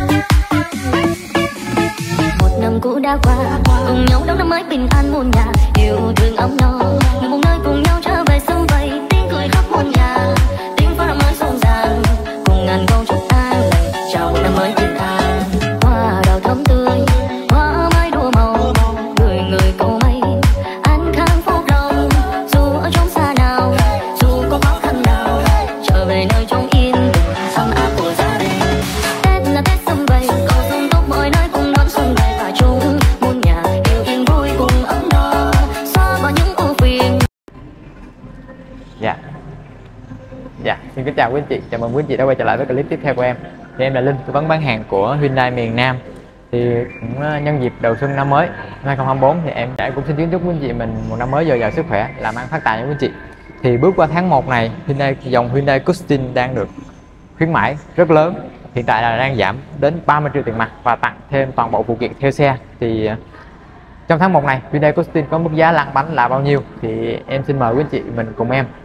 Một năm cũ đã qua, cùng nhau đón năm mới bình an muôn nhà, yêu thương ấm no, người một nơi cùng nhau trở về sum vầy, tiếng cười khắp muôn nhà, tiếng pháo năm mới rộn ràng, cùng ngàn câu chúc an lành, chào năm mới thiên thang. Hoa đào thắm tươi, hoa mai đua màu, người người cầu may, an khang phúc lòng, dù ở trong xa nào, dù có khó khăn nào, trở về nơi trong yên bình, ấm áp của gia đình. Tết là Tết sum vầy, cầu sum túc mọi nơi cùng đón xuân về và chung muôn nhà yêu yên vui cùng ấm no, xóa bỏ những ưu phiền. Xin kính chào quý anh chị, chào mừng quý anh chị đã quay trở lại với clip tiếp theo của em. Thì em là Linh, tư vấn bán hàng của Hyundai miền Nam. Thì cũng nhân dịp đầu xuân năm mới 2024 thì em cũng xin kính chúc quý anh chị mình một năm mới dồi dào sức khỏe, làm ăn phát tài nha quý anh chị. Thì bước qua tháng 1 này, dòng Hyundai Custom đang được khuyến mãi rất lớn. Hiện tại là đang giảm đến 30 triệu tiền mặt và tặng thêm toàn bộ phụ kiện theo xe. Thì trong tháng 1 này, Hyundai Custom có mức giá lăn bánh là bao nhiêu thì em xin mời quý anh chị mình cùng em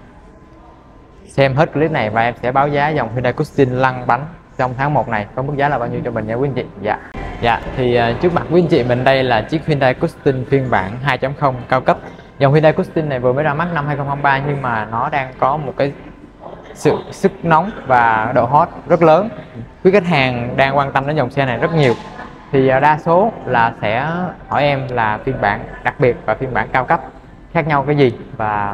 xem hết clip này và em sẽ báo giá dòng Hyundai Custom lăn bánh trong tháng 1 này có mức giá là bao nhiêu cho mình nha quý anh chị. Thì trước mặt quý anh chị mình đây là chiếc Hyundai Custom phiên bản 2.0 cao cấp. Dòng Hyundai Custom này vừa mới ra mắt năm 2023 nhưng mà nó đang có một cái sự sức nóng và độ hot rất lớn. Quý khách hàng đang quan tâm đến dòng xe này rất nhiều. Thì đa số là sẽ hỏi em là phiên bản đặc biệt và phiên bản cao cấp khác nhau cái gì và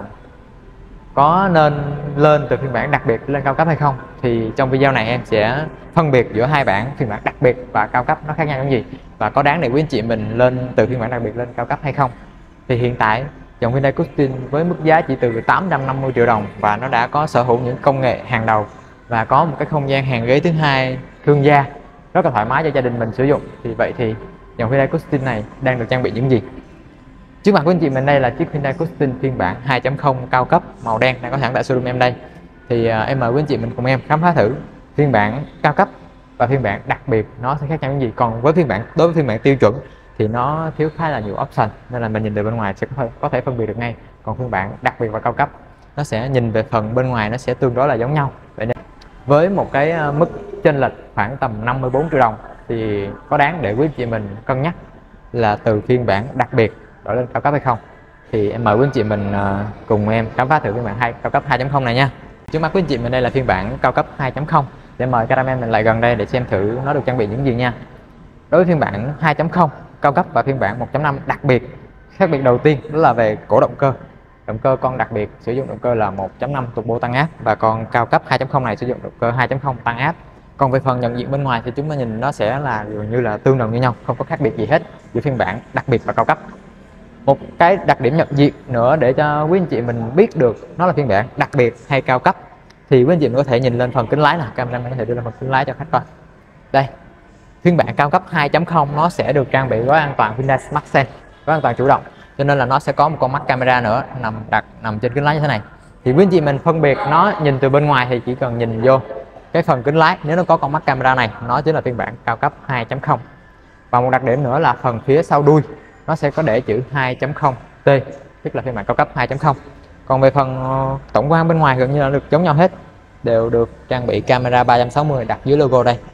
có nên lên từ phiên bản đặc biệt lên cao cấp hay không. Thì trong video này em sẽ phân biệt giữa hai bản phiên bản đặc biệt và cao cấp nó khác nhau cái gì và có đáng để quý anh chị mình lên từ phiên bản đặc biệt lên cao cấp hay không. Thì hiện tại dòng Hyundai Custom với mức giá chỉ từ 850 triệu đồng và nó đã có sở hữu những công nghệ hàng đầu và có một cái không gian hàng ghế thứ hai thương gia rất là thoải mái cho gia đình mình sử dụng. Thì vậy thì dòng Hyundai Custom này đang được trang bị những gì? Trước mặt của anh chị mình đây là chiếc Hyundai Custom phiên bản 2.0 cao cấp màu đen đang có sẵn tại showroom em đây. Thì em mời quý anh chị mình cùng em khám phá thử phiên bản cao cấp và phiên bản đặc biệt nó sẽ khác nhau những gì. Còn với đối với phiên bản tiêu chuẩn thì nó thiếu khá là nhiều option nên là mình nhìn từ bên ngoài sẽ có thể phân biệt được ngay. Còn phiên bản đặc biệt và cao cấp nó sẽ nhìn về phần bên ngoài nó sẽ tương đối là giống nhau. Vậy nên với một cái mức chênh lệch khoảng tầm 54 triệu đồng thì có đáng để quý anh chị mình cân nhắc là từ phiên bản đặc biệt đổi lên cao cấp hay không. Thì em mời quý anh chị mình cùng em khám phá thử phiên bản cao cấp 2.0 này nha. Trước mắt quý anh chị mình đây là phiên bản cao cấp 2.0. Để mời cameraman mình lại gần đây để xem thử nó được trang bị những gì nha. Đối với phiên bản 2.0 cao cấp và phiên bản 1.5 đặc biệt, khác biệt đầu tiên đó là về cổ động cơ. Động cơ con đặc biệt sử dụng động cơ là 1.5 turbo tăng áp và con cao cấp 2.0 này sử dụng động cơ 2.0 tăng áp. Còn về phần nhận diện bên ngoài thì chúng ta nhìn nó sẽ là gần như là tương đồng như nhau, không có khác biệt gì hết giữa phiên bản đặc biệt và cao cấp. Một cái đặc điểm nhận diện nữa để cho quý anh chị mình biết được nó là phiên bản đặc biệt hay cao cấp thì quý anh chị mình có thể nhìn lên phần kính lái nè, camera có thể đưa lên phần kính lái cho khách coi. Đây, phiên bản cao cấp 2.0 nó sẽ được trang bị gói an toàn Hyundai Smart Sense, gói an toàn chủ động, cho nên là nó sẽ có một con mắt camera nữa nằm trên kính lái như thế này. Thì quý anh chị mình phân biệt nó nhìn từ bên ngoài thì chỉ cần nhìn vô cái phần kính lái, nếu nó có con mắt camera này nó chính là phiên bản cao cấp 2.0. Và một đặc điểm nữa là phần phía sau đuôi nó sẽ có để chữ 2.0T, tức là phiên bản cao cấp 2.0. Còn về phần tổng quan bên ngoài gần như là được giống nhau hết, đều được trang bị camera 360 đặt dưới logo đây.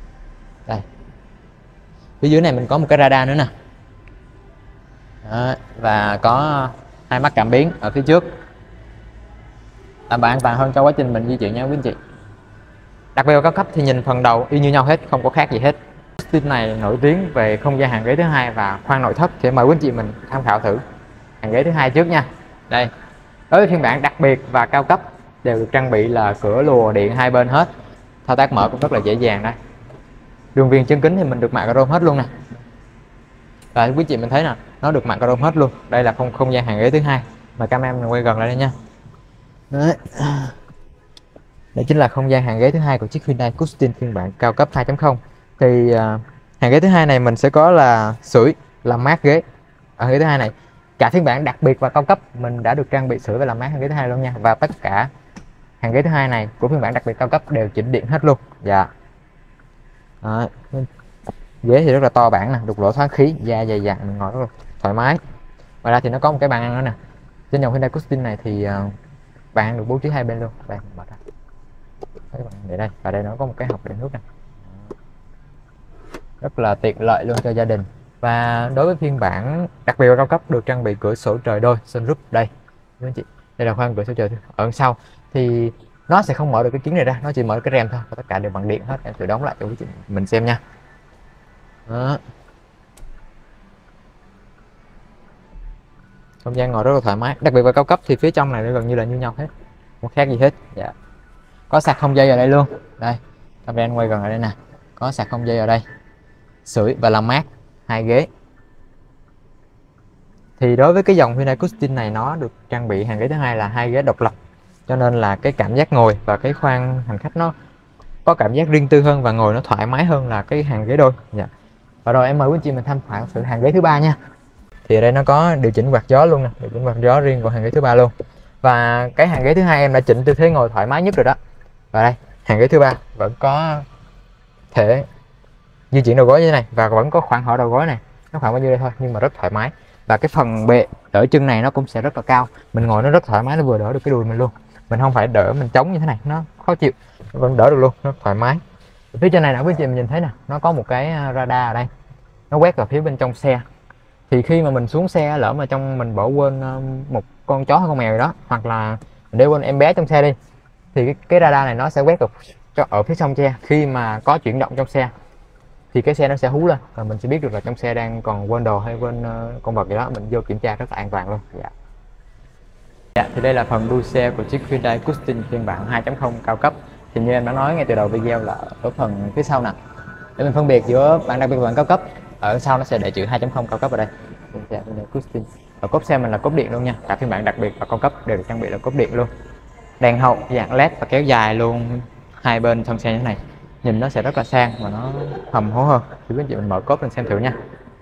Đây, phía dưới này mình có một cái radar nữa nè. Đó, và có hai mắt cảm biến ở phía trước, đảm bảo an toàn hơn cho quá trình mình di chuyển nha quý anh chị. Đặc biệt cao cấp thì nhìn phần đầu y như nhau hết, không có khác gì hết. Custom này nổi tiếng về không gian hàng ghế thứ hai và khoang nội thất, thì mời quý anh chị mình tham khảo thử hàng ghế thứ hai trước nha. Đây, đối với phiên bản đặc biệt và cao cấp đều được trang bị là cửa lùa điện hai bên hết, thao tác mở cũng rất là dễ dàng đây. Đường viền chân kính thì mình được mạ chrome hết luôn nè. Và quý anh chị mình thấy nè, nó được mạ chrome hết luôn. Đây là không gian hàng ghế thứ hai, mà camera mình quay gần lại đây nha. Đấy. Đây chính là không gian hàng ghế thứ hai của chiếc Hyundai Custom phiên bản cao cấp 2.0. Thì hàng ghế thứ hai này mình sẽ có là sưởi làm mát ghế ở ghế thứ hai này. Cả phiên bản đặc biệt và cao cấp mình đã được trang bị sưởi và làm mát hàng ghế thứ hai luôn nha. Và tất cả hàng ghế thứ hai này của phiên bản đặc biệt cao cấp đều chỉnh điện hết luôn. Dạ. Đó. Ghế thì rất là to bản nè, đục lỗ thoáng khí, da dày dặn, mình ngồi rất là thoải mái. Ngoài ra thì nó có một cái bàn ăn nữa nè. Trên dòng Hyundai Custom này thì bàn ăn được bố trí hai bên luôn. Đây, mở ra. Để đây, và đây nó có một cái hộc để nước nè. rất là tiện lợi luôn cho gia đình. Và đối với phiên bản đặc biệt và cao cấp được trang bị cửa sổ trời đôi sunroof đây quý anh chị. Đây là khoang cửa sổ trời ở sau thì nó sẽ không mở được cái kính này ra, nó chỉ mở cái rèm thôi, và tất cả đều bằng điện hết. Em thử đóng lại cho quý chị mình xem nha. Đó. Không gian ngồi rất là thoải mái, đặc biệt và cao cấp thì phía trong này nó gần như là như nhau hết, không khác gì hết. Dạ. Có sạc không dây ở đây luôn. Đây, camera quay gần ở đây nè, có sạc không dây ở đây, sưởi và làm mát, hai ghế. Thì đối với cái dòng Hyundai Tucson này nó được trang bị hàng ghế thứ hai là hai ghế độc lập, cho nên là cái cảm giác ngồi và cái khoang hành khách nó có cảm giác riêng tư hơn và ngồi nó thoải mái hơn là cái hàng ghế đôi. Dạ. Và rồi em mời quý anh chị mình tham khảo thử hàng ghế thứ ba nha. Thì ở đây nó có điều chỉnh quạt gió luôn nè, điều chỉnh quạt gió riêng của hàng ghế thứ ba luôn. Và cái hàng ghế thứ hai em đã chỉnh tư thế ngồi thoải mái nhất rồi đó. Và đây, hàng ghế thứ ba vẫn có thể di chuyển đầu gối như thế này và vẫn có khoảng hở đầu gối này, nó khoảng bao nhiêu đây thôi nhưng mà rất thoải mái. Và cái phần bệ đỡ chân này nó cũng sẽ rất là cao, mình ngồi nó rất thoải mái, nó vừa đỡ được cái đùi mình luôn, mình không phải đỡ mình chống như thế này nó khó chịu, nó vẫn đỡ được luôn, nó thoải mái. Phía trên này nè quý chị mình nhìn thấy nè, nó có một cái radar ở đây, nó quét vào phía bên trong xe. Thì khi mà mình xuống xe, lỡ mà trong mình bỏ quên một con chó hay con mèo gì đó, hoặc là mình để quên em bé trong xe đi, thì cái radar này nó sẽ quét ở phía trong xe. Khi mà có chuyển động trong xe thì cái xe nó sẽ hú lên và mình sẽ biết được là trong xe đang còn quên đồ hay quên con vật gì đó, mình vô kiểm tra rất là an toàn luôn. Dạ. Thì đây là phần đuôi xe của chiếc Hyundai Tucson phiên bản 2.0 cao cấp. Thì như em đã nói ngay từ đầu video là ở phần phía sau nè, để mình phân biệt giữa bản đặc biệt và bản cao cấp, ở sau nó sẽ để chữ 2.0 cao cấp ở đây. Ở cốp xe mình là cốp điện luôn nha, cả phiên bản đặc biệt và cao cấp đều được trang bị là cốp điện luôn. Đèn hậu dạng led và kéo dài luôn hai bên thân xe như thế này, nhìn nó sẽ rất là sang và nó hầm hố hơn. Thì quý anh chị mình mở cốp lên xem thử nha.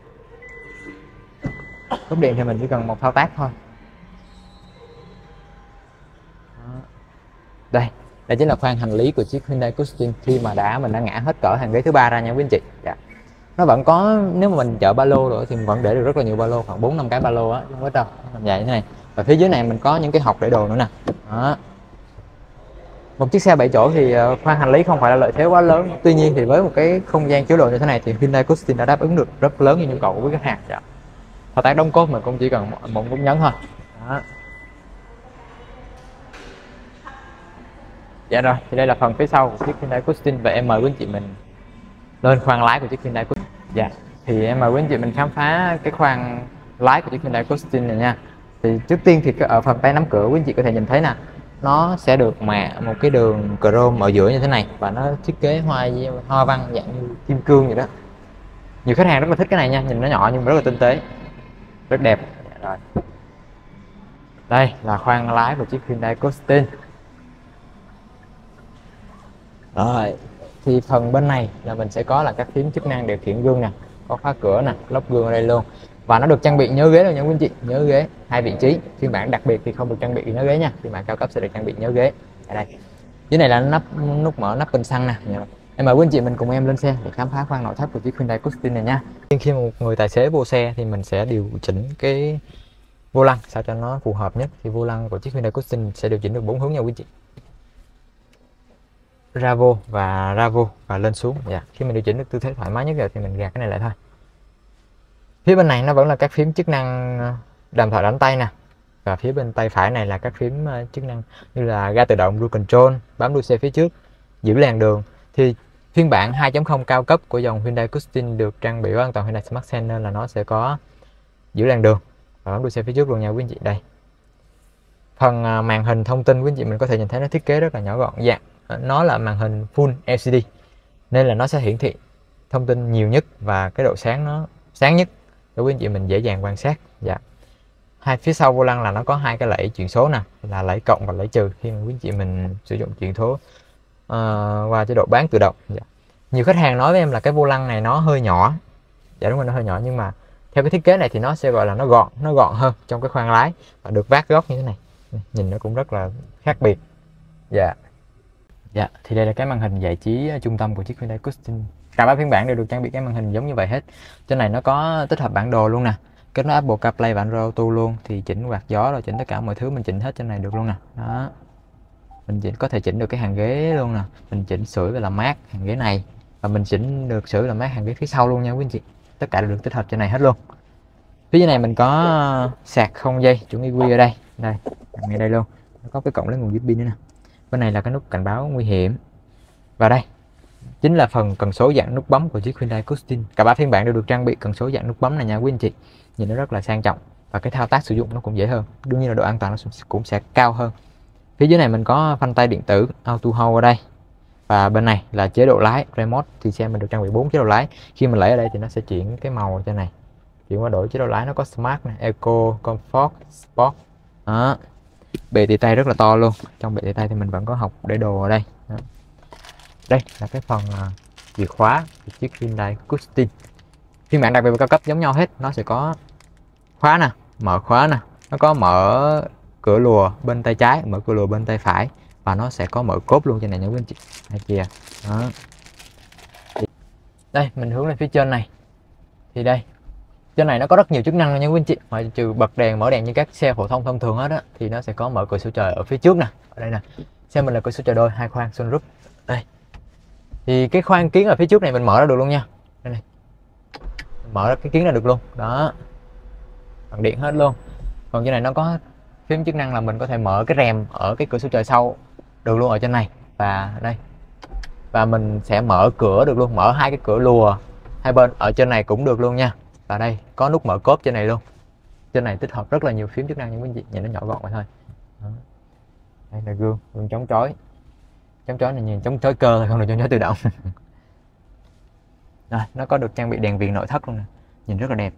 Cốp điện thì mình chỉ cần một thao tác thôi. Đây chính là khoang hành lý của chiếc Hyundai Tucson khi mà mình đã ngã hết cỡ hàng ghế thứ ba ra nha quý anh chị. Dạ. Nó vẫn có, nếu mà mình chở ba lô rồi thì mình vẫn để được rất là nhiều ba lô, khoảng 4-5 cái ba lô á, không hết đâu, làm dài như thế này. Và phía dưới này mình có những cái hộc để đồ nữa nè. Đó. Một chiếc xe 7 chỗ thì khoang hành lý không phải là lợi thế quá lớn. Tuy nhiên thì với một cái không gian chứa đồ như thế này thì Hyundai Tucson đã đáp ứng được rất lớn như nhu cầu của khách hàng. Dạ. Thao tác đóng cốt mình cũng chỉ cần một nút nhấn thôi. Đó. Dạ rồi, thì đây là phần phía sau của chiếc Hyundai Tucson và em mời quý anh chị mình lên khoang lái của chiếc Hyundai Tucson. Dạ, thì em mời quý anh chị mình khám phá cái khoang lái của chiếc Hyundai Tucson này nha. Thì trước tiên thì ở phần tay nắm cửa quý anh chị có thể nhìn thấy nè, nó sẽ được mạ một cái đường chrome ở giữa như thế này và nó thiết kế hoa văn dạng như kim cương vậy đó. Nhiều khách hàng rất là thích cái này nha, nhìn nó nhỏ nhưng mà rất là tinh tế, rất đẹp. Dạ, rồi. Đây là khoang lái của chiếc Hyundai Tucson. Rồi, thì phần bên này là mình sẽ có là các phím chức năng điều khiển gương nè, có khóa cửa nè, lốp gương ở đây luôn. Và nó được trang bị nhớ ghế rồi nha quý anh chị, nhớ ghế 2 vị trí. Phiên bản đặc biệt thì không được trang bị nhớ ghế nha, phiên bản cao cấp sẽ được trang bị nhớ ghế. Ở đây. Dưới này là nút mở nắp bình xăng nè. Em mời quý anh chị mình cùng em lên xe để khám phá khoang nội thất của chiếc Hyundai Tucson này nha. Khi một người tài xế vô xe thì mình sẽ điều chỉnh cái vô lăng sao cho nó phù hợp nhất. Thì vô lăng của chiếc Hyundai Tucson sẽ điều chỉnh được 4 hướng nha quý anh chị. Ra vô và lên xuống. Dạ. Khi mình điều chỉnh được tư thế thoải mái nhất rồi thì mình gạt cái này lại thôi. Phía bên này nó vẫn là các phím chức năng đàm thoại đánh tay nè, và phía bên tay phải này là các phím chức năng như là ga tự động, cruise control, bám đuôi xe phía trước, giữ làn đường. Thì phiên bản 2.0 cao cấp của dòng Hyundai Tucson được trang bị an toàn Hyundai Smart Sense nên là nó sẽ có giữ làn đường và bám đuôi xe phía trước luôn nha quý anh chị. Đây, phần màn hình thông tin quý anh chị mình có thể nhìn thấy nó thiết kế rất là nhỏ gọn, dạng nó là màn hình Full LCD nên là nó sẽ hiển thị thông tin nhiều nhất và cái độ sáng nó sáng nhất để quý anh chị mình dễ dàng quan sát. Dạ. Hai phía sau vô lăng là nó có hai cái lẫy chuyển số nè, là lẫy cộng và lẫy trừ khi mà quý anh chị mình sử dụng chuyển số qua chế độ bán tự động. Dạ. Nhiều khách hàng nói với em là cái vô lăng này nó hơi nhỏ. Dạ đúng rồi, nó hơi nhỏ, nhưng mà theo cái thiết kế này thì nó sẽ gọi là nó gọn hơn trong cái khoang lái và được vát góc như thế này, nhìn nó cũng rất là khác biệt. Dạ. Dạ, thì đây là cái màn hình giải trí trung tâm của chiếc Hyundai Tucson. Cả ba phiên bản đều được trang bị cái màn hình giống như vậy hết. Trên này nó có tích hợp bản đồ luôn nè, kết nối Apple CarPlay và Android Auto luôn. Thì chỉnh quạt gió rồi chỉnh tất cả mọi thứ mình chỉnh hết trên này được luôn nè. Đó. Mình có thể chỉnh được cái hàng ghế luôn nè, mình chỉnh sưởi và làm mát hàng ghế này. và mình chỉnh được sửa là mát hàng ghế phía sau luôn nha quý anh chị. Tất cả đều được tích hợp trên này hết luôn. Phía dưới này mình có sạc không dây chuẩn EQ ở đây, ngay đây luôn. Nó có cái cổng lấy nguồn USB nữa nè. Bên này là cái nút cảnh báo nguy hiểm. Và đây chính là phần cần số dạng nút bấm của chiếc Hyundai Cousins. Cả ba phiên bản đều được trang bị cần số dạng nút bấm này nha quý anh chị. Nhìn nó rất là sang trọng và cái thao tác sử dụng nó cũng dễ hơn. Đương nhiên là độ an toàn nó cũng sẽ cao hơn. Phía dưới này mình có phanh tay điện tử Auto Hold ở đây. Và bên này là chế độ lái remote, thì xe mình được trang bị 4 chế độ lái. Khi mình lấy ở đây thì nó sẽ chuyển cái màu trên này, chuyển qua đổi chế độ lái. Nó có Smart này, Eco, Comfort, Sport. Đó. Bệ tì tay rất là to luôn. Trong bệ tì tay thì mình vẫn có hộc để đồ ở đây. Đó. Đây là cái phần chìa khóa của chiếc Hyundai Cousins. Phiên bản đặc biệt và cao cấp giống nhau hết. Nó sẽ có khóa nè, mở khóa nè, nó có mở cửa lùa bên tay trái, mở cửa lùa bên tay phải, và nó sẽ có mở cốp luôn trên này nha quý anh chị. Đây kìa. Đó. Đây mình hướng lên phía trên này. Thì đây, trên này nó có rất nhiều chức năng nha quý anh chị. Ngoại trừ bật đèn, mở đèn như các xe phổ thông thông thường hết á, thì nó sẽ có mở cửa sổ trời ở phía trước nè. Ở đây nè. Xe mình là cửa sổ trời đôi 2 khoang sunroof. Đây. Thì cái khoang kiến ở phía trước này mình mở ra được luôn nha. Đây này. Mở ra cái kiến ra được luôn. Đó. Bằng điện hết luôn. Còn trên này nó có phím chức năng là mình có thể mở cái rèm ở cái cửa sổ trời sau được luôn ở trên này. Và đây. Và mình sẽ mở cửa được luôn, mở hai cái cửa lùa hai bên ở trên này cũng được luôn nha. Và đây có nút mở cốp trên này luôn. Trên này tích hợp rất là nhiều phím chức năng như quý anh chị, nhìn nó nhỏ gọn vậy thôi. Đó. Đây là gương chống chói. Chống chói này nhìn chống chói cơ thôi, không được chống chói tự động. Rồi, nó có được trang bị đèn viền nội thất luôn nè, nhìn rất là đẹp.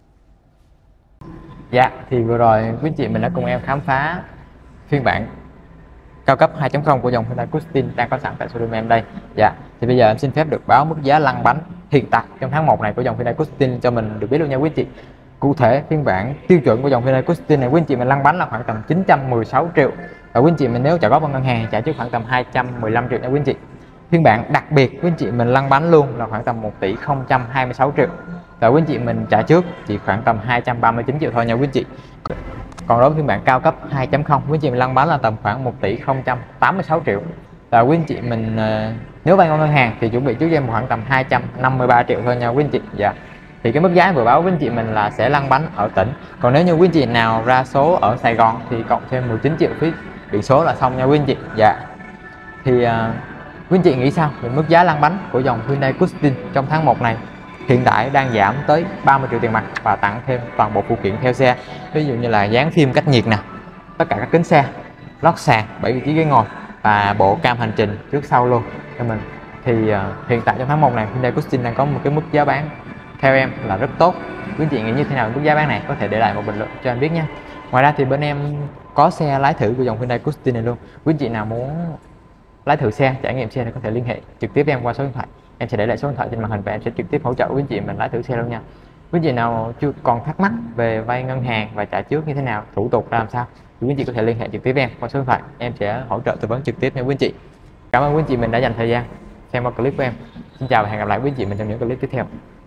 Dạ, thì vừa rồi quý anh chị mình đã cùng em khám phá phiên bản cao cấp 2.0 của dòng Hyundai Cousins đang có sẵn tại showroom em đây. Dạ, thì bây giờ em xin phép được báo mức giá lăn bánh hiện tại trong tháng 1 này của dòng Hyundai Cousins cho mình được biết luôn nha quý anh chị. Cụ thể phiên bản tiêu chuẩn của dòng Hyundai Cousins này quý anh chị mình lăn bánh là khoảng tầm 916 triệu. Và quý anh chị mình nếu trả góp bằng ngân hàng trả trước khoảng tầm 215 triệu nha quý anh chị. Phiên bản đặc biệt quý anh chị mình lăn bánh luôn là khoảng tầm 1 tỷ 026 triệu. Và quý anh chị mình trả trước chỉ khoảng tầm 239 triệu thôi nha quý anh chị. Còn đối với phiên bản cao cấp 2.0 quý anh chị mình lăn bánh là tầm khoảng 1 tỷ 086 triệu. Và quý anh chị mình nếu vay ngân hàng thì chuẩn bị trước cho em khoảng tầm 253 triệu thôi nha quý anh chị. Dạ. Thì cái mức giá vừa báo quý anh chị mình là sẽ lăn bánh ở tỉnh. Còn nếu như quý anh chị nào ra số ở Sài Gòn thì cộng thêm 19 triệu phí biển số là xong nha quý anh chị. Dạ. Thì quý anh chị nghĩ sao về mức giá lăn bánh của dòng Hyundai Cousins trong tháng 1 này? Hiện tại đang giảm tới 30 triệu tiền mặt và tặng thêm toàn bộ phụ kiện theo xe. Ví dụ như là dán phim cách nhiệt nè, tất cả các kính xe, lót sàn, 7 vị trí ghế ngồi và bộ cam hành trình trước sau luôn cho mình. Thì hiện tại trong tháng 1 này Hyundai Cousins đang có một cái mức giá bán theo em là rất tốt. Quý anh chị nghĩ như thế nào về mức giá bán này? Có thể để lại một bình luận cho anh biết nha. Ngoài ra thì bên em có xe lái thử của dòng Hyundai Cousins này luôn. Quý anh chị nào muốn lái thử xe, trải nghiệm xe thì có thể liên hệ trực tiếp em qua số điện thoại. Em sẽ để lại số điện thoại trên màn hình và em sẽ trực tiếp hỗ trợ quý anh chị mình lái thử xe luôn nha. Quý anh chị nào chưa còn thắc mắc về vay ngân hàng và trả trước như thế nào, thủ tục ra làm sao, thì quý anh chị có thể liên hệ trực tiếp em qua số điện thoại. Em sẽ hỗ trợ tư vấn trực tiếp nha quý anh chị. Cảm ơn quý anh chị mình đã dành thời gian xem qua clip của em. Xin chào và hẹn gặp lại quý anh chị mình trong những clip tiếp theo.